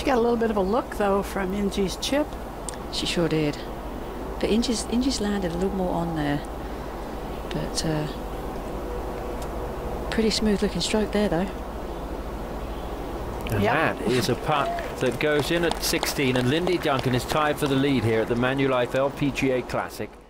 She got a little bit of a look, though, from Ingy's chip. She sure did. But Ingy's landed a little more on there. But pretty smooth looking stroke there, though. And that is a putt that goes in at 16, and Lindy Duncan is tied for the lead here at the Manulife LPGA Classic.